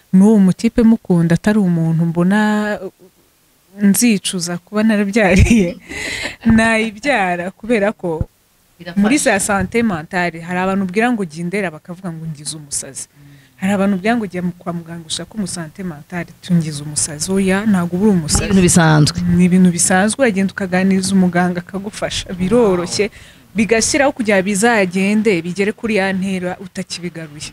n'uwo mutipe mukunda atari umuntu mbona nzicuza kuba narabyariye nayibyara kubera ko muri za santé mentale hari abantu ubwira ngo jya indera bakavuga ngo ngize umusazi, hari abantu ubwira ngo jya kwa muganga ushaka umusanté mentale tungize umusazi. Oya ntago uri umusazi, ibintu bisanzwe, ni ibintu bisanzwe. Uragenda ukaganiriza umuganga akagufasha, biroroshye bigashyiraho kugira bizagende bigere kuri ya ntera utakibigaruye.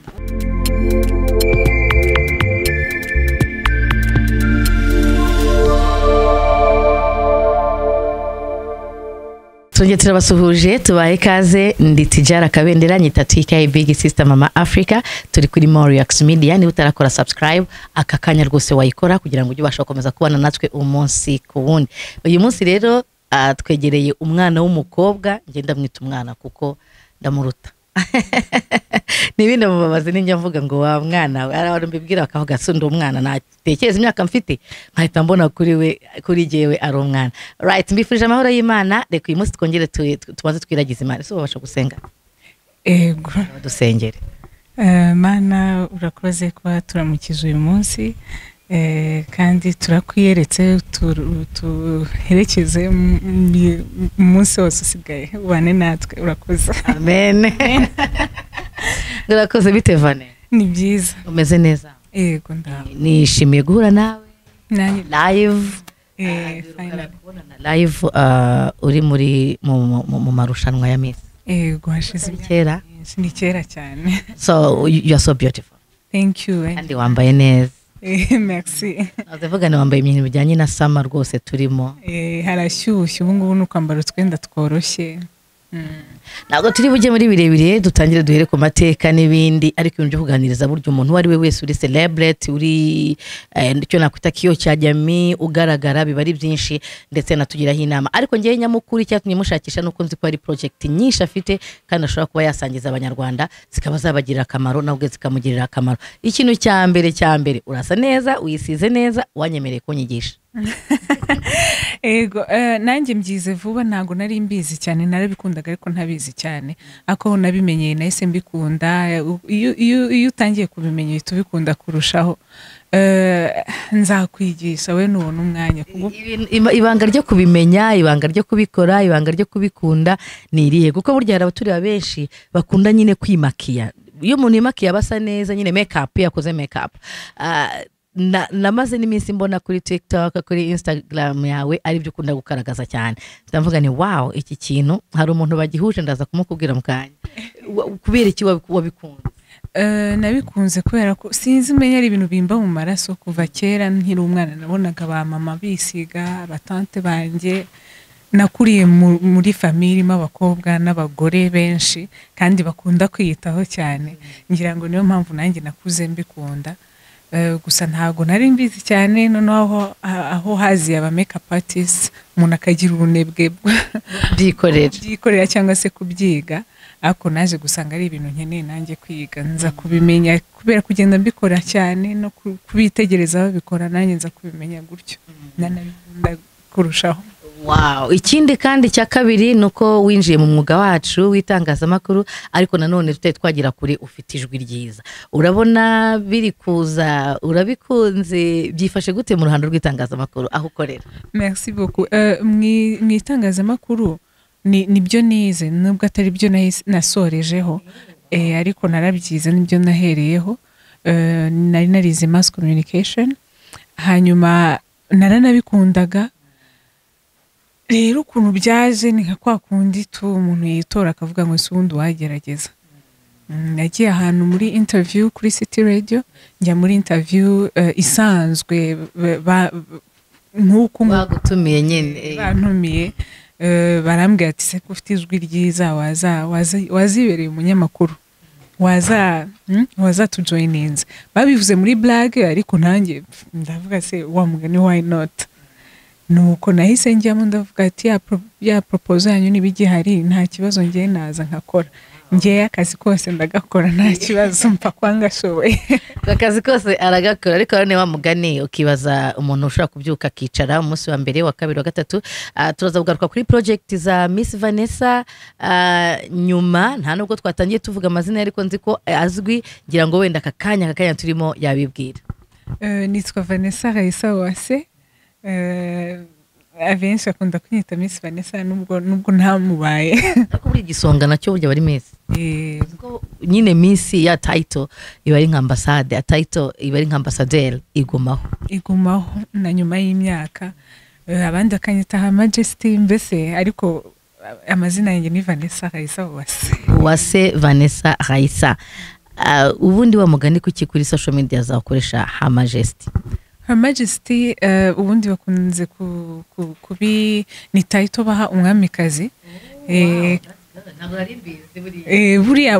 Tongeye turabasuhuje, tubaye ikaze. Ndi Tijara Kabendera, nyita TK Big Sister Mama Africa. Turi kuri Moriax Media. Ni utarakora subscribe aka kanya rwose wayikora kugira ngo ujye ubasha gukomeza kubana natwe umunsi ku wundi. Uyu munsi rero twegereye umwana w'umukobwa, ngenda mwita umwana kuko ndamuruta. Nibindi mubabaze ninjya mvuga ngo wa mwana ari mbibwira bakavuga sundo umwana natekereza imyaka mfite nkahita mbona kuri jewe ari umwana. Right, mbifurije amahoro y'Imana. Reka uyu munsi twongere tubanze twiragize Imana. So babasha gusenga? Ego dusengere. Mana urakoze kuba turamukije uyu munsi, kandi turakwiyeretse tuherekeze umunsi wose usigaye ubane natwe. Urakoze. Amen. Urakoze. Bite Vanessa? Ni byiza. Umeze neza? Yego ndaho. Nishimiye guhura nawe live. Finally Live uri muri mu marushanwa ya Miss. Yego hashize kera. Ni kera cyane. So you are so beautiful. Thank you. Kandi wambaye neza. Merci. Azavuga ni wambaye ibintu bijyanye na summer rwose turimo. Harashyushye ubu ngubu n'ukwambara utwenda tworoshye. Ntabwo turi bujye muri birebire, dutangire duhere ku mateka n'ibindi, ariko ibintu byo kuganiriza buryo umuntu wari we wese uri celebrity, uri icyo nakwita kiyo cya jamii ugaragara, biba ari byinshi ndetse natugiraho inama. Ariko ngiye nyamukuru cyatumye mushakisha nuko nzi ko ari project nyinshi afite kandi ashobora kuba yasangiza abanyarwanda zikaba zabagirira akamaro nabwo zikamugirira akamaro. Ikintu cya mbere urasa neza, uyisize neza, wanyemereye kunyigisha. Ego nanjye mbyize vuba, ntago nari mbizi cyane, narabikundaga ariko ntabizi cyane. Ako nabimenyeye nahise mbikunda. Iyo utangiye kubimenya tubikunda kurushaho. Nzakwigisha we nubona umwanya. Ibanga ryo kubimenya, ibanga ryo kubikora, ibanga ryo kubikunda ni irihe? Kuko burya hari abaturi benshi bakunda nyine kwimakiya. Iyo umuntu yimakiya basa neza nyine makeup, yakoze makeup. Namaze n'iminsi mbona kuri TikTok, kuri Instagram yawe ari byo ukunda gukaragaza cyane. Ndavuga ni wow, iki kintu hari umuntu bagihuje ndaza kumukubwira mukanya. Kubera iki wabikunze? Nabikunze kubera ko sinzi menya ari ibintu bimba mu maraso kuva kera nkiri umwana. Nabonaga ba mama bisiga, abatante banjye. Nakuriye muri family m'abakobwa n'abagore benshi kandi bakunda kwiyitaho cyane. Ngira ngo niyo mpamvu nanjye nakuze mbikunda. Gusa ntago nari mbizi cyane, noneho aho hazi aba makeup artists umuntu akagira ubunebwe byikorera cyangwa se kubyiga. Ako naje gusanga ari ibintu nkeneye nanjye kwiga, nza kubimenya kubera kugenda mbikora cyane no kubitegereza babikora, nanjye nza kubimenya gutyo nanabikunda kurushaho. Wow, ikindi kandi cya kabiri nuko winjiye mu mwuga wacu w'itangazamakuru, ariko nanone twagira kuri ufite ijwi ryiza. Urabona biri kuza, urabikunze, byifashe gute mu ruhando rw'itangazamakuru aho ukorera? Merci beaucoup. Mu itangazamakuru nibyo nize, nubwo atari byo nasorejeho, ariko narabyize nibyo nahereyeho. Nari narize mass communication, hanyuma naranabikundaga. Rero ukuntu byaje ni nka kwa kundi umuntu yitora akavuga ngo subundi wagerageza. Nagiye ahantu muri interview kuri City Radio, njya muri interview isanzwe nk'uko bagutumiye nyine. Bantumiye barambwira ati se ufite ijwi ryiza wazibereye umunyamakuru, waza tujoininze. Babivuze muri blague ariko nanjye ndavuga se wa mugani why not. Nuko nahise njyamo ndavuga ati ya proposal yanyu nibigihari nta kibazo ngiye naza nkakora. Ngiye akazi kose ndagakora nta kibazo mpfa kwanga showe. Akazi kose aragakora, ariko rone wa mugani ukibaza umuntu ushobora kubyuka akicara umunsi wa mbere wa kabiri wa gatatu. Turaza kugaruka kuri project za Miss Vanessa nyuma, nta nubwo twatangiye tuvuga amazina ariko nzi ko azwi, ngira ngo wenda akakanya turimo yabibwira. nitwa Vanessa Raisa Uwase. Abenshi bakunda kunyita Miss Vanessa nubwo ntamubaye. Ariko buri gisonga nacyo burya bari Miss. Nyine Miss ya title iba ari nka ambassade, ya title iba ari nka ambassadeur igumaho na nyuma y'imyaka. Abandi akanyita Her Majesty mbese ariko amazina yanjye ni Vanessa Raisa Uwase Vanessa Raisa. Ubundi wa mugani kuki kuri social media zakoresha Her Majesty? Her Majesty ubundi bakunze kubi ni title baha umwamikazi. Buriya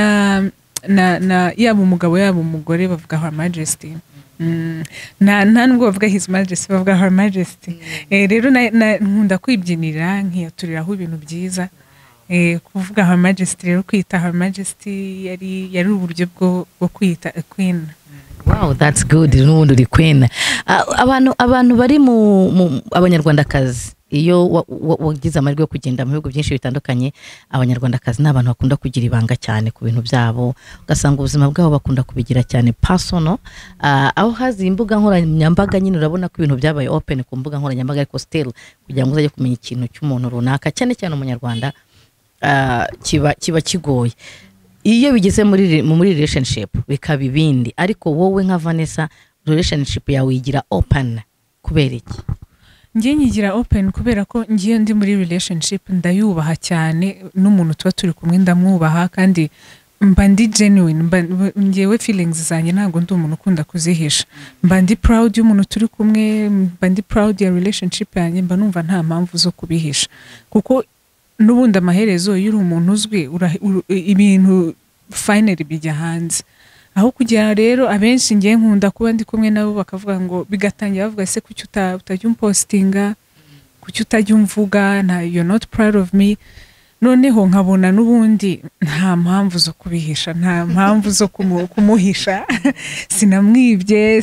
na yaba umugabo yaba umugore bavuga Her Majesty. nta nubwo bavuga His Majesty, bavuga Her Majesty. Rero nkunda kwibyinira nkiyaturiraho ibintu byiza. Kuvuga Her Majesty, rero kwita Her Majesty yari uburyo bwo kwita a queen. Wow, that's good. N'ubundi uri queen. Abantu bari mu abanyarwandakazi, iyo wagize amahirwe yo kugenda mu bihugu byinshi bitandukanye, abanyarwandakazi n'abantu bakunda kugira ibanga cyane ku bintu byabo, ugasanga ubuzima bwabo bakunda kubigira cyane personal. Aho hazi imbuga nkoranyambaga nyine urabona ko ibintu byabaye open ku mbuga nkoranyambaga, ariko still kugira ngo uzajye kumenya ikintu cy'umuntu runaka cyane cyane umunyarwanda kiba kigoye. Iyo bigeze muri relationship bikaba ibindi, ariko wowe nka Vanessa relationship yawe igira open kubera iki? Ngiye nyigira open kubera ko ngiye ndi muri relationship ndayubaha cyane, n'umuntu tuba turi kumwe ndamwubaha, kandi mba ndi genuine, ngewe feelings zanjye ntabwo ndi umuntu ukunda kuzihisha. Mba ndi proud y'umuntu turi kumwe, mba ndi proud ya relationship yanjye, mba numva nta mpamvu zo kubihisha, kuko n'ubundi amaherezo y'uri umuntu uzwi ibintu finally bijya hanze. Aho kugira rero abenshi ngiye nkunda kuba ndi kumwe nabo bakavuga ngo bigatangira bavuga se kuki utajya umpostinga, kuki utajya umvuga, you're not proud of me. Noneho nkabona n'ubundi nta mpamvu zo kubihisha, nta mpamvu zo kumuhisha. Sinamwibye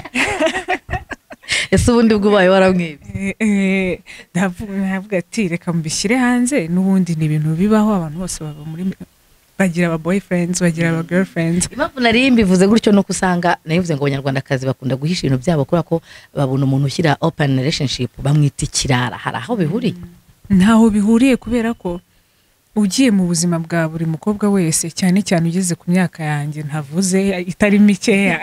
ese ubundi bwubaye waramwibye. Ndavuga ati reka mbishyire hanze, n'ubundi ni ibintu bibaho, abantu bose baba muri bagira aba boyfriends, bagira aba girlfriends. Impamvu nari mbivuze gutyo no kusanga nayivuze ngo abanyarwandakazi bakunda guhisha ibintu byabo kubera ko babona umuntu ushyira open relationship bamwita ikirara. Hari aho bihuriye? Ntaho bihuriye, kubera ko ugiye mu buzima bwa buri mukobwa wese, cyane cyane ugeze ku myaka yanjye ntavuze itari mikeya,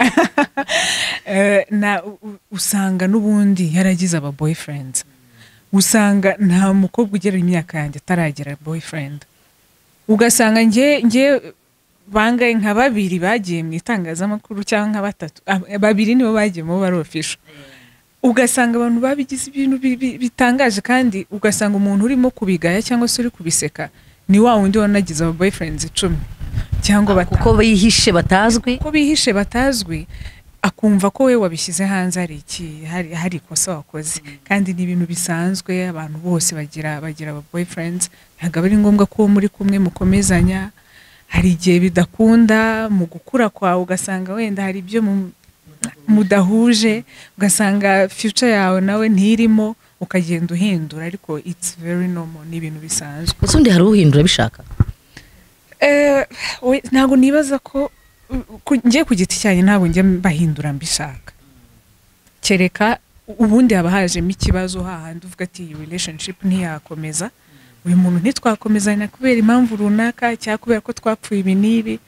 usanga n'ubundi yaragize aba boyfriends. Usanga nta mukobwa ugera imyaka yanjye ataragira boyfriend. Ugasanga nge bangaye nka babiri bagiye mu itangazamakuru cyangwa nka batatu, babiri nibo bagiye mu bari official. Ugasanga abantu babigize ibintu bitangaje, kandi ugasanga umuntu urimo kubigaya cyangwa se uri kubiseka ni wa wundi wanagize aba boyfriends 10 cyangwa batatu, kuko bihishe batazwi, akumva ko we wabishyize hanze hari ikosa wakoze. Kandi ni ibintu bisanzwe, abantu bose bagira aba boyfriends. Ntabwo ari ngombwa ko muri kumwe mukomezanya. Hari igihe bidakunda mu gukura kwawe, ugasanga wenda hari ibyo mudahuje, ugasanga future yawe nawe ntirimo, ukagenda uhindura, ariko it's very normal, ni ibintu bisanzwe. Usundi hari uhindura bishaka? Ntabwo nibaza ko ngiye ku giti cyane, ntabwo njye bahindura mbishaka. Kereka ubundi haba hajemo ikibazo hahandi uvuga ati iyi relationship ntiyakomeza, uyu muntu ntitwakomezanya kubera impamvu runaka, cyangwa kubera ko twapfuye ibi n'ibi.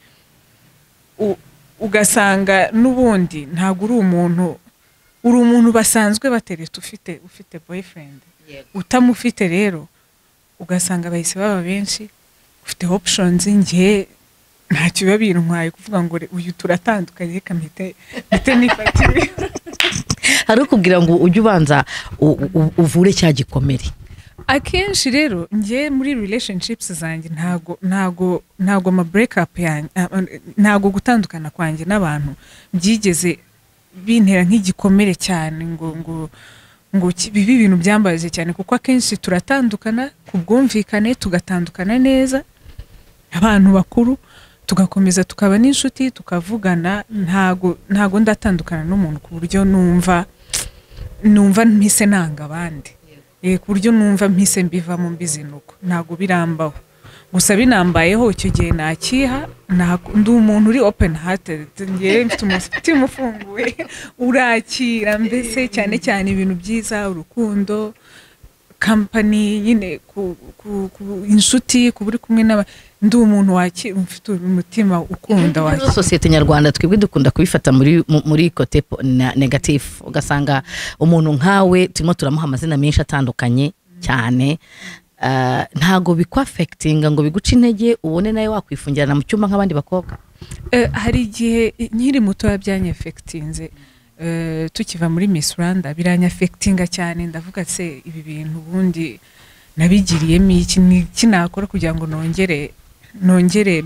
Ugasanga n'ubundi ntabwo uri umuntu basanzwe batereta ufite boyfriend. Utamufite rero ugasanga bahise baba benshi, ufite options. Ngiye ntacyo biba bintwaye kuvuga ngo uyu turatandukanye, reka mpite nifatire. Hari ukubwira ngo ujye ubanza uvure cya gikomere. Akenshi rero ngiye muri relationships zanjye ntago ama break up yanjye, ntago gutandukana kwanjye n'abantu byigeze bintera nk'igikomere cyane ngo bibi ibintu byambaje cyane, kuko akenshi turatandukana ku bwumvikane, tugatandukana neza, abantu bakuru tugakomeza tukaba n'inshuti tukavugana. Ntago ndatandukana n'umuntu ku buryo numva mpise nanga abandi, ku buryo numva mpise mbiva mu mbizinuko. Ntago birambaho, gusa binambayeho icyo gihe nakiha ndi umuntu uri open hearted ngiye mfite umutima ufunguye urakira mbese cyane cyane ibintu byiza urukundo company nyine ku inshuti kuburi kumwe n'aba ndi umuntu wakira mfite umutima ukunda wakira. Societe nyarwanda twebwe dukunda kubifata muri kote negative ugasanga umuntu nkawe turimo turamuha amazina menshi atandukanye cyane ntago bikwaffectinga ngo biguca intege ubone nayo wakwifungirana mu cyumba nk'abandi bakobwa. Hari igihe nkiri muto yabyanyeffectinze tukiva muri Miss Rwanda biranyeffectinga cyane ndavuga se ibi bintu ubundi nabigiriyemo iki nakora kugira ngo nongere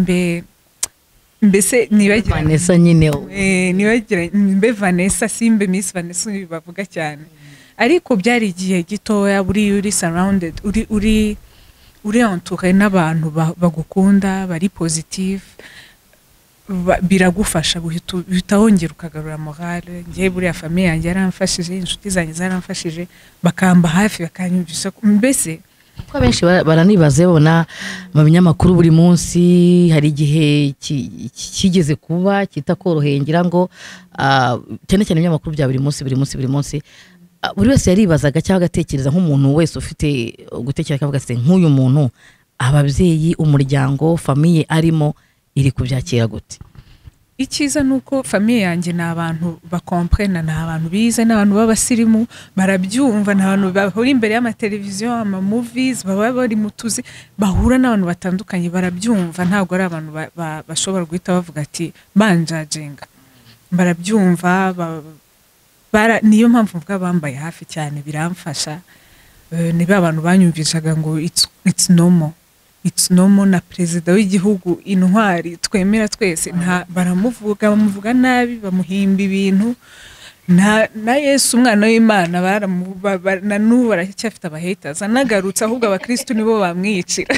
mbese nibagira Vanessa nyine nibagira mbe Vanessa simbe Miss Vanessa bavuga cyane ariko byari igihe gitoya uri surrounded uri entouré n'abantu bagukunda bari positive biragufasha guhita wongera ukagarura morale. Ngiye buriya famille yanjye yaramfashije inshuti zanjye zaramfashije bakamba hafi bakanyumvisha mbese ko benshi baranibaze bona mu binyamakuru buri munsi hari igihe kigeze kuba kitakoroheye ngira ngo cyane cyane ibinyamakuru bya buri munsi buri wese yaribazaga cyangwa agatekereza nk'umuntu wese ufite gutekereza akavuga ati nk'uyu muntu ababyeyi umuryango famille arimo iri kubyakira gute. Icyiza nuko famille yanjye na abantu bakomprena na abantu bize n'abantu b'abasirimu barabyumva n'abantu bahura imbere y'amateleviziyo ama movies baba bari mutuzi bahura n'abantu batandukanye barabyumva ntabwo ari abantu bashobora guhita bavuga ati banjajenga barabyumva niyo mpamvu mvuga bambaye hafi cyane biramfasha niba abantu banyumvishaga ngo it's normal na president w'igihugu intwari twemera twese bamuvuga nabi bamuhimba ibintu na Yesu umwana w'Imana na n'ubu baracyafite abahaters anagarutse ahubwo abakristo nibo bamwicira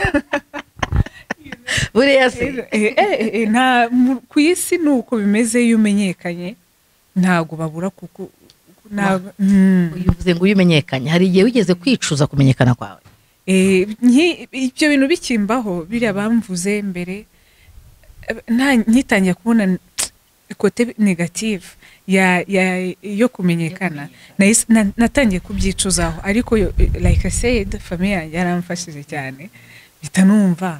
buriya se nta ku isi nuko bimeze iyo umenyekanye ntago babura kuko uvuze ngo umenyekanye hari igihe wigeze kwicuza kumenyekana kwawe. Ibyo bintu bikimbaho biriya bamvuze mbere nkitangiye kubona ikote negative yo kumenyekana natangiye kubyicuzaho ariko like I said famille yanjye yaramfashije cyane bitanumva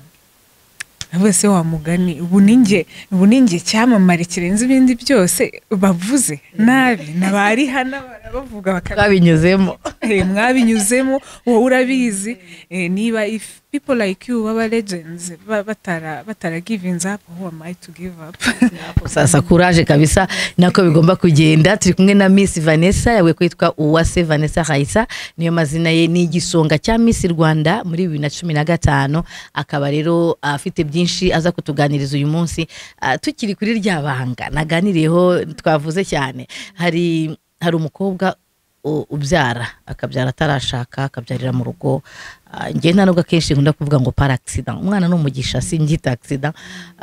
bose wa mugani ubu ninjye cyamamare kirenze ibindi byose bavuze nabi nabari hana barabavuga bakabinyuzemo mwabinyuzemo wowe urabizi niba if people like you baba legends batara giving up who am I to give up. Sasa courage kabisa nako bigomba kugenda. Turi kumwe na Miss Vanessa yawe kwitwa Uwase Vanessa Raisa niyo mazina ye ni igisonga cya Miss Rwanda muri 2015 akaba rero afite byinshi aza kutuganiriza uyu munsi tukiri kuri ryabanga naganiriyeho twavuze cyane hari umukobwa ubyara akabyara atarashaka akabyarira mu rugo ngiye nta nubwo kenshi nkunda kuvuga ngo par accident umwana no mugisha singita accident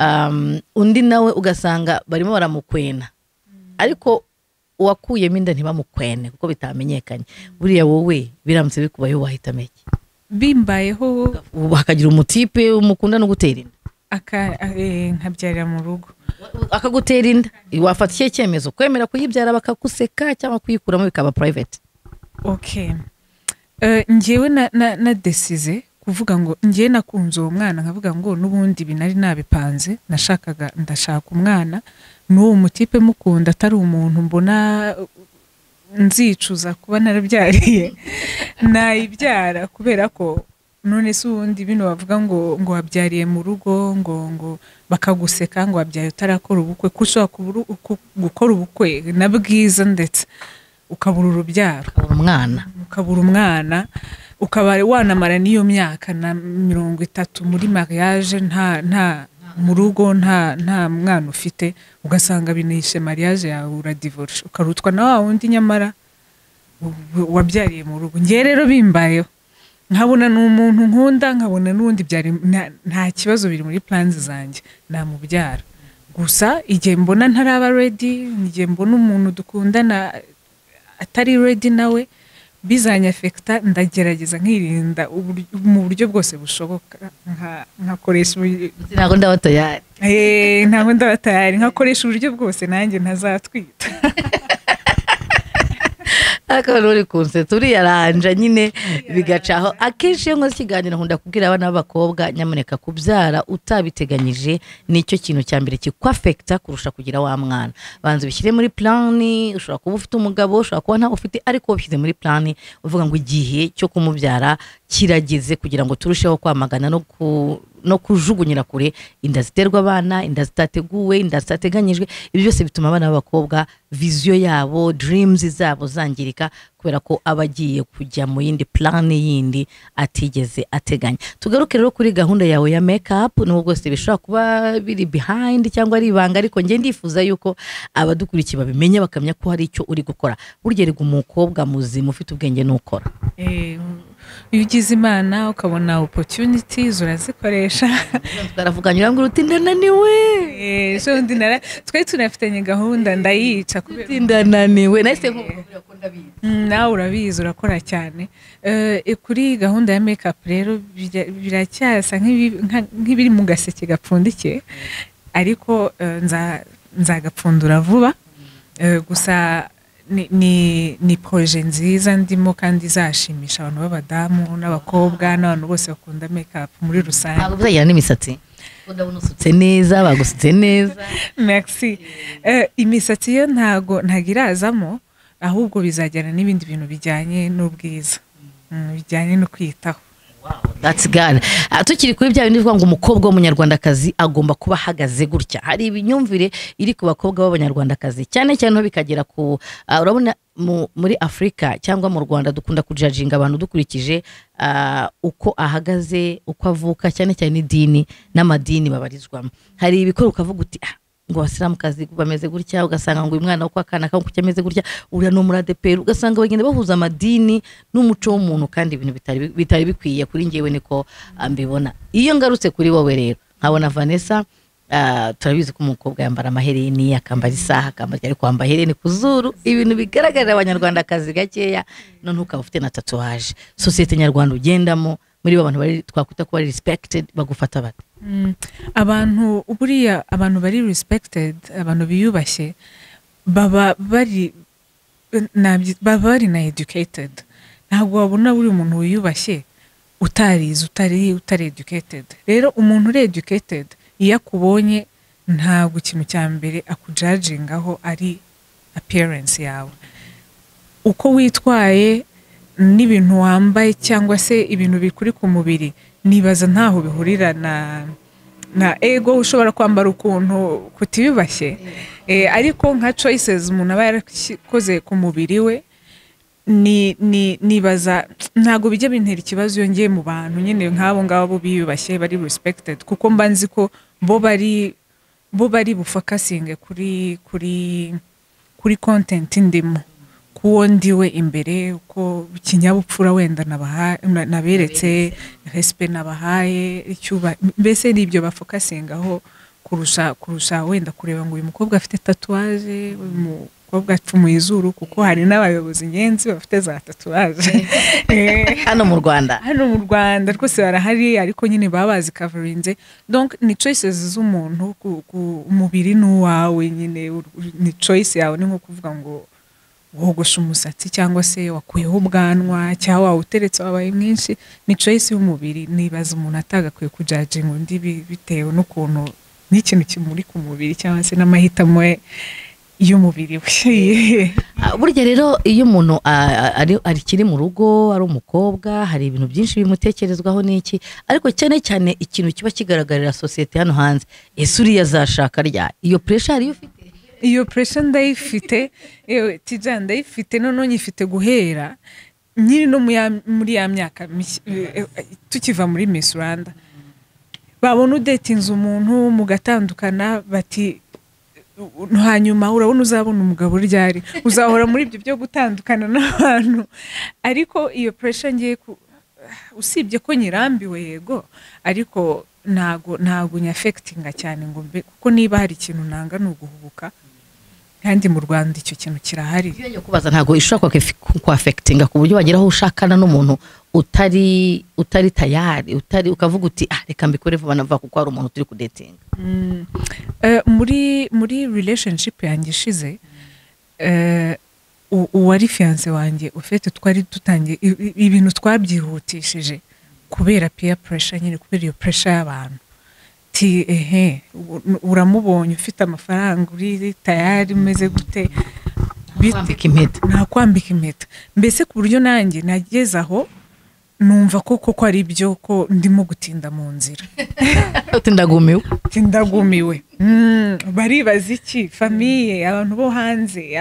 undi nawe ugasanga barimo baramukwena ariko uwakuyemo inda ntibamukwene kuko bitamenyekanye buriya wowe biramutse bikubayeho wahita meke bimbayeho hakagira umutipe umukunda no gutera inda nkabyarira mu rugo akagutera inda wafata ikihe cyemezo kwemera kuyibyara bakaguseka cyangwa kuyikuramo bikaba private. Okay ngewe na decide kuvuga ngo ngiye nakunze uwo mwana nkavuga ngo nubundi binari nabipanze ndashaka umwana n'uwo mutipe mukunda atari umuntu mbona nzicuza kuba narabyariye nayibyara kubera ko none se ubundi bino bavuga ngo wabyariye mu rugo ngo bakaguseka ngo wabyaye utarakora ubukwe kushobora gukora ubukwe na bwiza ndetse ukabura urubyaro ukabura umwana ukaba wanamara n'iyo myaka na 30 muri mariage nta mu rugo nta mwana ufite ugasanga binishe mariage yawe uradivorce ukarutwa na wa wundi nyamara wabyariye mu rugo. Ngiye rero bimbayeho nkabona n'umuntu nkunda nkabona n'undi byari nta kibazo biri muri plans zanjye namubyara gusa igihe mbona ntaraba ready igihe mbona umuntu dukundana atari ready nawe bizanyafekta ndagerageza nkirinda mu buryo bwose bushoboka nkakoresha ntago ndaba tayari ntago ndaba tayari nkakoresha uburyo bwose nanjye ntazatwita akaba uri kunse turiyaranja nyine bigacaho akenshi iyo nkoze ikiganiro nkunda kubwira abana b'abakobwa nyamuneka kubyara utabiteganyije nicyo kintu cya mbere kikwafekta kurusha kugira wa mwana banza ubishyire muri plani ushobora kuba ufite umugabo ushobora kuba ntawe ufite ariko ubishyize muri plani uvuga ngo igihe cyo kumubyara kirageze kugira ngo turusheho kwamagana no kujugunyira kure inda ziterwa abana inda zitateguwe inda zitateganyijwe ibi byose bituma abana b'abakobwa viziyo yabo dreams zabo zangirika kubera ko abagiye kujya mu yindi plan yindi atigeze ateganya tugaruke rero kuri gahunda yawe ya makeup n'ubwo bwose bishobora kuba biri behind cyangwa ari ibanga ariko nge ndifuza yuko abadukurikiye babimenya bakamenya ko hari icyo uri gukora burya rego umukobwa muzima ufite ubwenge n'ukora iyo ugize imana ukabona opportunities urazikoresha twaravuganye urambwira uti ndananiwe twari tunafitanye gahunda ndayica kubera ndananiwe nahise nkubwira ko ndabizi nawe urabizi urakora cyane kuri gahunda ya makeup rero biracyasa nk'ibiri mu gaseke gapfundikiye ariko nzagapfundura vuba gusa ni projet nziza ndimo kandi izashimisha abantu b'abadamu n'abakobwa n'abantu bose bakunda makeup muri rusange ntabwo uzagira n'imisatsi ndabona usutse neza bagusutse neza merci imisatsi yo ntago irazamo ahubwo bizajyana n'ibindi bintu bijyanye n'ubwiza bijyanye no kwitaho. That's good. Tukiri kuri bya bindi bivuga ngo umukobwa w'umunyarwandakazi agomba kuba hagaze gutya. Hari ibinyumvire iri ku bakobwa b'abanyarwandakazi cyane cyane no bikagera ku urabona muri Afrika cyangwa mu Rwanda dukunda kujajinga abantu dukurikije uko ahagaze uko avuka cyane cyane idini n'amadini babarizwamo. Hari ibikora ukavuga uti ngo abasilamukazi bameze gutya ugasanga ngo uyu mwana uko akana kako cyameze gutya uriya no muri ADPR ugasanga bagenda bahuza amadini n'umuco w'umuntu kandi ibintu bitari bikwiye kuri ngewe niko mbibona. Iyo ngarutse kuri wowe rero nkabona Vanessa turabizi ko umukobwa yambara amahereni akambara isaha akambara ariko kwambara hereni ku zuru ibintu bigaragarira abanyarwandakazi gakeya none ukaba ufite na tatouage. Societe nyarwanda ugendamo muri abantu bari twakwita ko bari respected bagufata bate? Abantu uburiya abantu bari respected abantu biyubashye baba bari na educated. Ntabwo wabona buri umuntu wiyubashye utarize utari educated. Rero umuntu uri educated iyo akubonye ntabwo ikintu cya mbere akujudgingaho ari appearance yawe, uko witwaye n'ibintu wambaye cyangwa se ibintu bikuri ku mubiri. Nibaza ntaho bihurira na ego. Ushobora kwambara ukuntu kutiyubashye ariko nka choices umuntu aba yarakoze ku mubiri we nibaza ntago bijya bintera ikibazo yongeye mu bantu nyine nk'abo ngabo biyubashye bari respected kuko mbanzi ko bo bari bufakasinge kuri content ndimo kuwo ndiwe imbere uko kinyabupfura wenda naberetse respect nabahaye icyuba mbese nibyo bafokasingaho kurusha wenda kureba ngo uyu mukobwa afite tatouage umukobwa apfumuye izuru kuko hari n'abayobozi ngenzi bafite za tatouage hano mu Rwanda rwose barahari ariko nyine babazi coverinze. Donc ni choices z'umuntu umubiri n'uwawe nyine ni choice yawe. Ni nko kuvuga ngo wogosha umusatsi cyangwa se wakuyeho ubwanwa cyangwa uteretse wabaye mwinshi ni choice y'umubiri. Nibaza umuntu atagakwiye kujudginga undi bitewe n'ukuntu n'ikintu kimuri ku mubiri cyangwa se n'amahitamo y'umubiri we. Burya rero iyo umuntu ari kiri mu rugo ari umukobwa hari ibintu byinshi bimutekerezwaho n'iki ariko cyane cyane ikintu kiba kigaragarira societe hano hanze ese uriya azashaka rya iyo pressure ariyo ufite. Iyo pressure ndayifite tijya ndayifite none nyifite guhera nyiri no muri ya myaka tukiva muri Miss Rwanda babona udatinze umuntu mugatandukana bati hanyuma urabona uzabona umugabo ryari uzahora muri ibyo byo gutandukana n'abantu. Ariko iyo pressure ngiye usibye ko nyirambiwe yego ariko ntago nyafectinga cyane ngo kuko niba hari ikintu nanga n'uguhubuka kandi mu Rwanda icyo kintu kirahari. Iyo kubaza ntago ishobora kwa affectinga ku buryo bageraho ushakana n'umuntu utari tayari ukavuga uti reka mbikore vuba nava kuko hari umuntu turi kudatinga. muri relationship yanjye ishize uwari fiance wanjye ufite twari dutangiye ibintu twabyihutishije kubera peer pressure, nyine kubera iyo pressure y'abantu. Uramubonye ufite amafaranga uri tayari umeze gute, kwambika impeta mbese ku buryo nanjye nageze aho numva ko ari byo ko ndimo gutinda mu nzira. Tindagumiwe. Baribaza iki famiye, abantu bo hanze,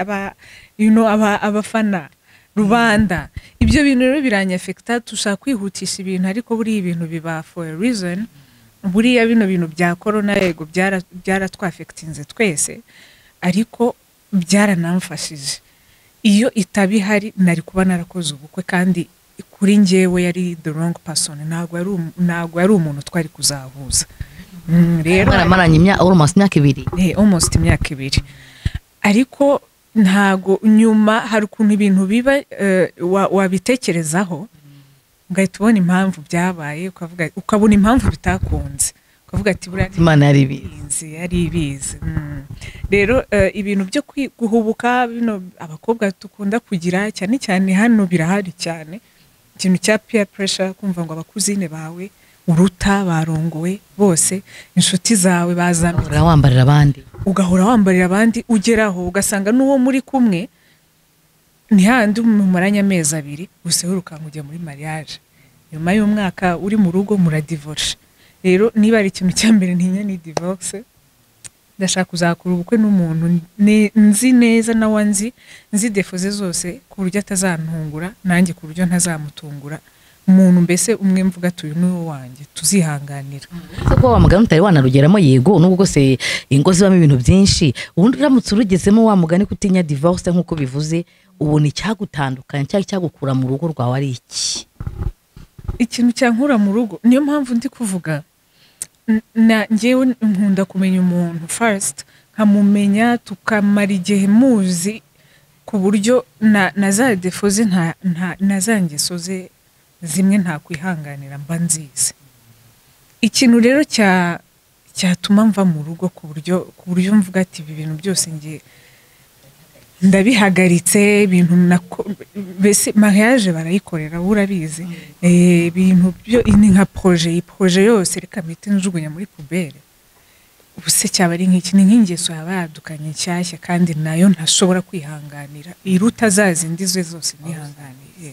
abafana, rubanda. Ibyo bintu rero biranyafekta, tushaka kwihutisha ibintu ariko buri ibintu biba for a reason. Buriya bino bintu bya corona yego byaratwafectinze twese, ariko byaranamfashije. Iyo itabihari nari kuba narakoze ubukwe, kandi kuri njyewe yari the wrong person, ntabwo yari umuntu twari kuzahuza. Rero maramaranye almost imyaka 2. Almost imyaka 2. Ariko ntago nyuma hari ukuntu ibintu biba wabitekerezaho ugahita ubona impamvu byabaye, ukabona impamvu bitakunze, ukavuga ati buriya Imana yari ibizi. Rero ibintu byo guhubuka bino abakobwa dukunda kugira cyane cyane hano birahari cyane, ikintu cya peer pressure, kumva ngo abakuzine bawe uruta barongowe bose, inshuti zawe bazana ugahora wambarira abandi, ugeraho ugasanga n'uwo muri kumwe ni handi mumaranya amezi 2 usehuruka kujya muri mariage, nyuma y'umwaka uri mu rugo muradivorce. Rero niba ari ikintu cya mbere ntinya ni divorce, ndashaka kuzakura ubukwe n'umuntu nzi neza na wanzi nzi defoze zose ku buryo atazantungura, nanjye ku buryo ntazamutungura. Umuntu mbese umwe mvuga tuyu n'uwo wanjye tuzihanganira. Ko wamugana utari wanarugeramo yego nubwo se ingo zibamo ibintu byinshi, ubundi uramutse urugezemo wamugane kutinya divorce nkuko bivuze, ubona icyagutandukanya cyangwa cyagukura mu rugo rwawe ari iki? Ikintu cyankura mu rugo, niyo mpamvu ndi kuvuga njyewe nkunda kumenya umuntu first, nkamumenya tukamara igihe muzi ku buryo na za defoze na za ngeso ze zimwe nta kwihanganira mba nzize. Ikintu rero cyatuma mva mu rugo ku buryo mvuga ati ibi bintu byose ngiye ndabihagaritse, ibintu bese mariage barayikorera urabizi, ibintu byo ni nka projet yose reka mpite njugunya muri poubelle. Ubuse cyaba ari nk'iki, ni nk'ingeso yabadukanye nshyashya kandi nayo ntashobora kwihanganira, iruta zazindi zose nihanganiye.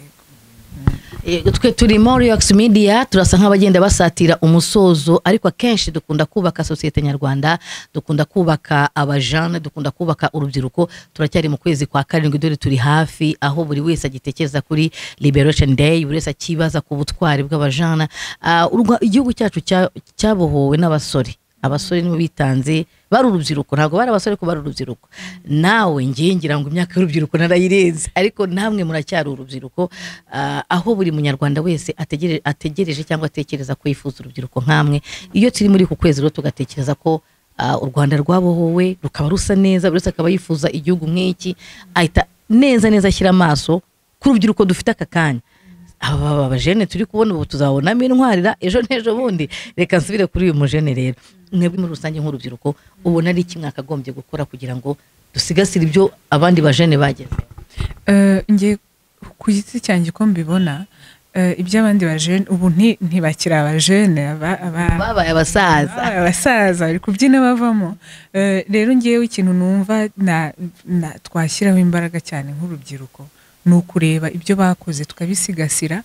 Twe turi muri Yokumuhisha, turasa nk'abagenda basatira umusozo, ariko akenshi dukunda kubaka societe nyarwanda, dukunda kubaka abajane, dukunda kubaka urubyiruko. Turacyari mu kwezi kwa 7 dore turi hafi aho buri wese agitekereza kuri Liberation Day, buri wese akibaza ku butwari bw'abajana. Igihugu cyacu cyabohowe n'abasore. Abasore nibo bitanze, bari urubyiruko, ntabwo bari abasore ko bari urubyiruko. Nawe ngira ngo imyaka y'urubyiruko narayirenze, ariko namwe muracyari urubyiruko, aho buri munyarwanda wese ategereje cyangwa atekereza ko yifuza urubyiruko nkamwe. Iyo turi muri ku kwezi rero tugatekereza ko u Rwanda rwabohowe rukaba rusa neza, buri wese akaba yifuza igihugu nk'iki, ahita neza ashyira amaso ku rubyiruko dufite aka kanya. Aba bajene turi kubona ubu tuzabonamo intwarira ejo n'ejo bundi. Reka nsubire kuri uyu mujene rero, mwebwe muri rusange nk'urubyiruko ubona ari iki mwakagombye gukora kugira ngo dusigasire ibyo abandi bajene bageze? Ngiye ku giti cyanjye ko mbibona, iby'abandi bajene ubu ntibakira abajene, babaye abasaza bari kubyina bavamo. Rero ngiyewe ikintu numva twashyiraho imbaraga cyane nk'urubyiruko ni ukureba ibyo bakoze tukabisigasira,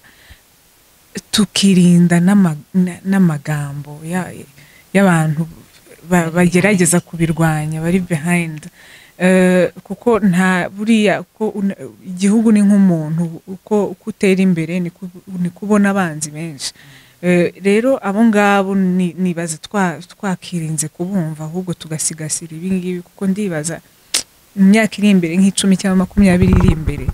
tukirinda n'amagambo y'abantu bagerageza kubirwanya bari behind, kuko nta buriya ko igihugu ni nk'umuntu, uko utera imbere ni kubona abanzi benshi. Rero abo ngabo nibaza twakirinze kubumva, ahubwo tugasigasira ibi ngibi, kuko ndibaza imyaka iri imbere nk'icumi cyangwa 20 iri imbere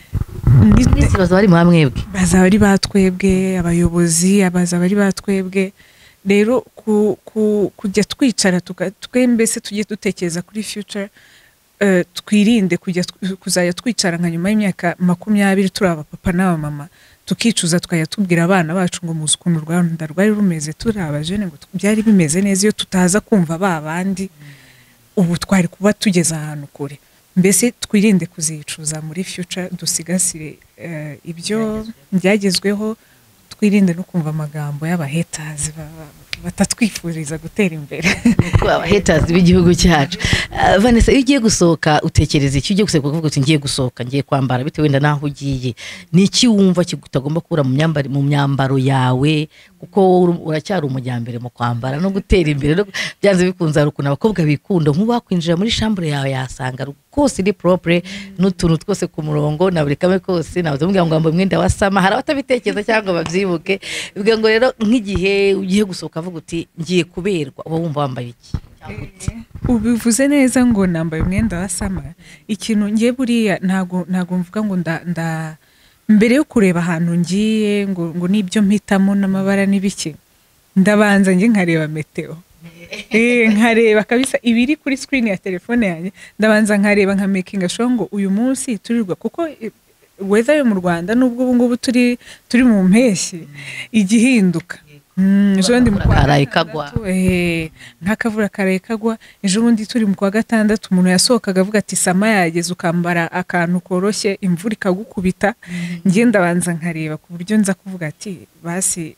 bazaba ari batwebwe, abayobozi bazaba ari batwebwe. Rero kujya twicara twembese tujye dutekereza kuri future, twirinde kuzajya twicara nka nyuma y'imyaka 20 turi abapapa n'abamama tukicuza twajya tubwira abana bacu ngo muzi ukuntu u Rwanda rwari rumeze turi abajene ngo byari bimeze neza iyo tutaza kumva babandi ubu twari kuba tugeze ahantu kure. Mbese twirinde kuzicuza muri future, dusigasire ibyo byagezweho, twirinde no kumva amagambo y'abahaters batatwifuriza gutera imbere. Abahaters b'igihugu cyacu. Vanessa, iyo ugiye gusohoka utekereza iki? Ugiye gusohoka uvuga uti ngiye gusohoka, ngiye kwambara bitewe wenda naho ugiye, niki wumva kigutagomba kura mu myambaro yawe, kuko uracyari umujyambere mu kwambara no gutera imbere, byanze bikunze ari ukuntu abakobwa bikunda nk'ubakwinjira muri chambre yawe yasanga kose iri propre n'utuntu twose ku murongo na buri kamwe kose, navuze mbwira ngo mwenda wasama, hari abatabitekereza cyangwa babyibuke. Bivuga ngo rero nk'igihe ugiye gusohoka avuga uti ngiye kuberwa, uba wumva wambaye iki? Ubivuze neza ngo nambaye umwenda wasama. Ikintu ngiye buriya ntago mvuga ngo mbere yo kureba ahantu ngiye ngo nibyo mpitamo n'amabara n'ibiki, ndabanza nge nkareba meteo. Nkareba kabisa ibiri kuri screen ya telefone yanjye, ndabanza nkareba nka making sure ngo uyu munsi turirwa, kuko weather yo mu Rwanda nubwo ubu ngubu turi mu mpeshyi igihinduka. Ejo ndi mu karaye kagwa, nk'akavura karaye kagwa. Ejo bundi turi mu kwa gatandatu umuntu yasohokaga avuga ati sama yageze, ukambara akantu koroshye imvura ikagukubita. Ngiye ndabanza nkareba ku buryo nza kuvuga ati basi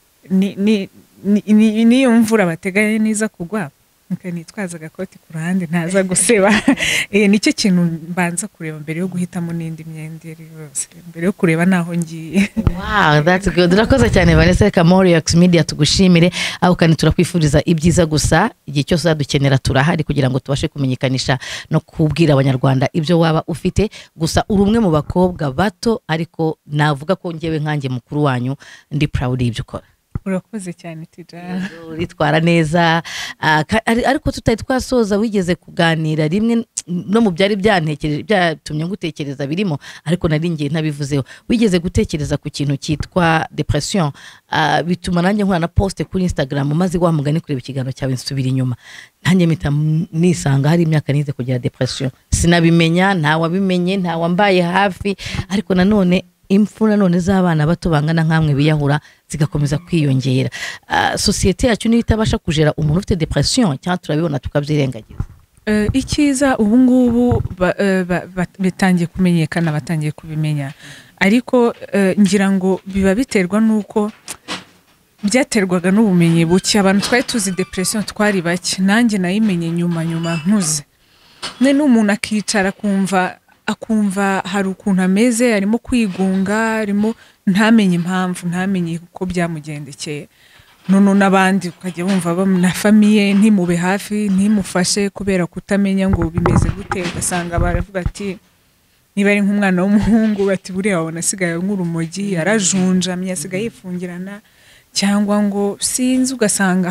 niyo mvura bateganya niza kugwa nitwaza agakoti ku ruhande ntaza guseba. Nicyo kintu mbanza kureba mbere yo guhitamo n'indi myenda yose, mbere yo kureba naho ngiye. Wow, that's good. Urakoze cyane Vanessa, reka Moriax Media tugushimire, aho kandi turakwifuriza ibyiza gusa. Igihe cyose uzadukenera turahari kugira ngo tubashe kumenyekanisha no kubwira abanyarwanda ibyo waba ufite. Gusa uri umwe mu bakobwa bato, ariko navuga ko ngewe nkanjye mukuru wanyu ndi proud y'ibyo ukora. Urakoze cyane Tija. Uritwara neza, ariko tutari twasoza wigeze kuganira rimwe no mu byari byatumye ngutekereza birimo, ariko nari ngiye ntabivuzeho. Wigeze gutekereza ku kintu cyitwa depression, bituma nanjye nkora na post kuri Instagram maze wamugane kureba ikiganiro cyawe nsubira inyuma. Nanjye mpita nisanga hari imyaka nize kugira depression, sinabimenya, nta wabimenye, nta wambaye hafi, ariko nanone impfu nanone z'abana bato bangana nkamwe biyahura zigakomeza kwiyongera. Societe yacu niyo itabasha kujera umuntu ufite depression, cyangwa turabibona tukabyirengagiza. Ikiza ubu ngubu bitangiye kumenyekana, batangiye kubimenya, ariko ngira ngo biba biterwa nuko byaterwaga n'ubumenyi buke. Abantu twari tuzi depression twari bake, nanjye nayimenye nyuma nkuze. None umuntu akicara akumva hari ukuntu ameze, arimo kwigunga, arimo ntamenye impamvu, ntamenye uko byamugendekeye. None n'abandi ukajya wumva na famiye ntimube hafi, ntimufashe kubera kutamenya ngo bimeze gute. Ugasanga baravuga ati niba ari nk'umwana w'umuhungu bati buriya wabona asigaye nk'urumogi, yarajunjamye, asigaye yifungirana, cyangwa ngo sinzi. Ugasanga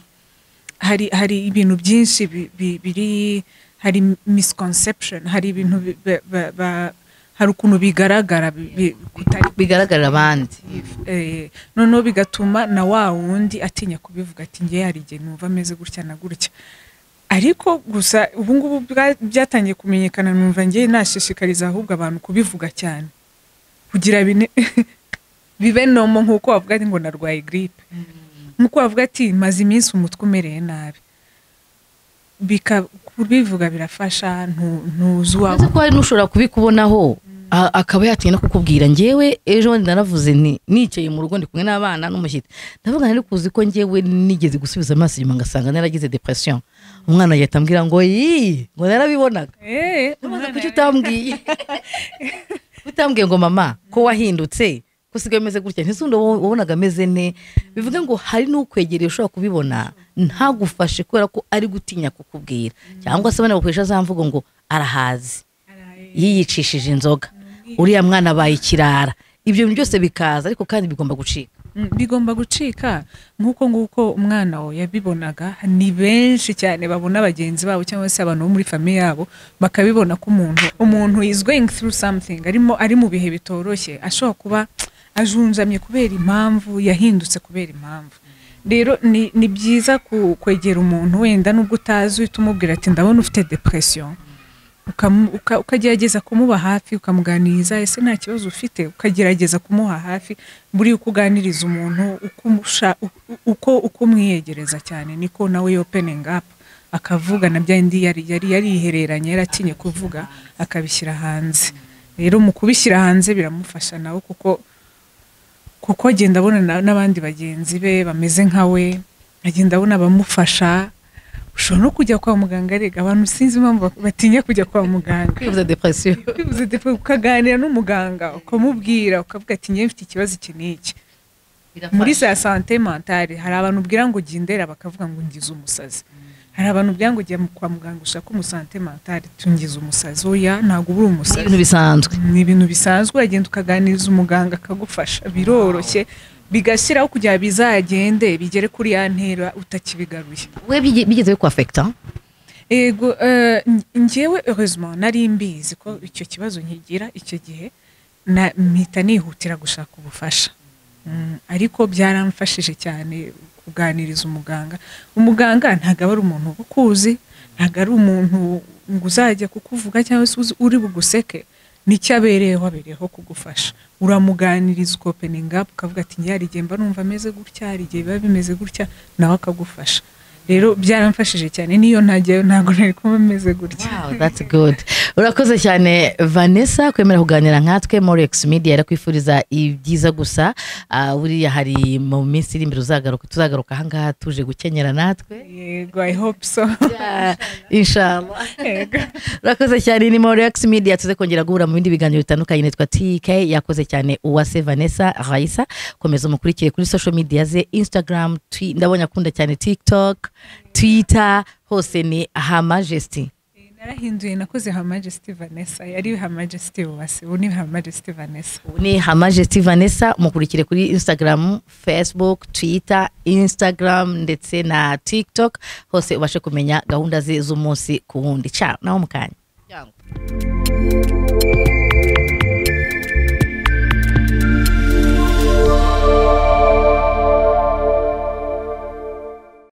hari ibintu byinshi biri, hari misconception, hari ibintu hari ukuntu bigaragarira abandi. Noneho bigatuma na wa wundi atinya kubivuga ati ngiye hari igihe numva ameze gutya na gutya. Ariko gusa ubu ngubu byatangiye kumenyekana, numva ngiye nashishikariza ahubwo abantu kubivuga cyane kugira bibe nomo, nk'uko wavuga ati ngo narwaye grippe, nk'uko wavuga ati maze iminsi umutwe umereye nabi, kubivuga birafasha. Ntuzwa ko hari n'ushobora kubikubonaho akaba yatinya no kukubwira. Ngewe ejo ndanavuze nicaye mu rugo ndi kumwe n'abana n'umushyitsi, ndavuga nari kuzi ko ngewe nigeze gusubiza amaso inyuma ngasanga naragize depression. Umwana yahita ambwira ngo ngo narabibonaga. Kuki utambwiye ngo mama ko wahindutse, ko usigaye umeze gutya, ntisundi wabonaga ameze ne. Bivuga ngo hari n'ukwegereye ushobora kubibona ntagufashe kubera ko ari gutinya kukubwira, cyangwa se banagukoresha za mvugo ngo arahazi, yiyicishije inzoga, uriya mwana abaye ikirara. Ibyo byose bikaza, ariko kandi bigomba gucika. Nk'uko umwana we yabibonaga, ni benshi cyane babona bagenzi babo cyangwa se abantu bo muri famiye yabo bakabibona ko umuntu is going through something, ari mu bihe bitoroshye, ashobora kuba ajunjamye kubera impamvu, yahindutse kubera impamvu. Rero ni byiza kwegera umuntu wenda nubwo utazi, uhita umubwira ati ndabona ufite depression, ukagerageza kumuba hafi ukamuganiriza ese nta kibazo ufite ukagerageza kumuha hafi buri ukuganiriza umuntu uko umwiyegereza cyane niko nawe opening up akavuga na byandi yari yarihereranye yaratinye kuvuga akabishyira hanze rero mu kubishyira hanze biramufasha nawe kuko agenda abona n'abandi bagenzi be bameze nkawe agenda abona bamufasha ushobora no kujya kwa muganga rega abantu sinzi impamvu batinya kujya kwa muganga kwivuza depression ukaganira n'umuganga ukamubwira ukavuga ati ngiye mfite ikibazo iki n'iki muri sa santé mentale hari abantu ubwira ngo jya indera bakavuga ngo ngize umusazi hari abantu ubwira ngo jya kwa muganga ushaka umusanté mentale tungize umusazi oya ntago uri umusazi ni ibintu bisanzwe uragenda ukaganiriza umuganga akagufasha biroroshye bigashyiraho kugira bizagende bigere kuri ya ntera utakibigaruye we bigeze ku affecta ego njyewe heureusement nari mbizi ko icyo kibazo nkigira icyo gihe mpita nihutira gushaka ubufasha ariko byaramfashije cyane kuganiriza umuganga ntago ari umuntu ukuzi ntago ari umuntu ngo uzajya kukuvuga cyangwa se uri buguseke nicyo abereyeho kugufasha uramuganiriza opening up ukavuga ati njye harigihe mba numva ameze gutya harigihe biba bimeze gutya nawe akagufasha rero byaramfashije cyane niyo ntajyayo ntabwo nari kuba ameze gutya wow that's good urakoze cyane Vanessa kwemera kuganira nkatwe Morex Media yarakwifuriza ibyiza gusa buriya hari mu minsi iri imbere tuzagaruka ahangaha tuje gukenyera natwe yego I hope so inshallah urakoze cyane ni Morex Media tuze kongera guhura mu bindi biganiro bitandukanye nitwa TK yakoze cyane Uwase Vanessa Raisa komeza umukurikire kuri social media ze Instagram ndabonye akunda cyane TikTok Twitter hose ni Her Majesty narahinduye nakoze Her Majesty Vanessa yari Her Majesty Uwase ubu ni Her Majesty Vanessa ni Her Majesty Vanessa mukurikire kuri Instagram Facebook Twitter Instagram ndetse na TikTok hose ubashe kumenya gahunda ze z'umunsi ku wundi ciao naho mukanya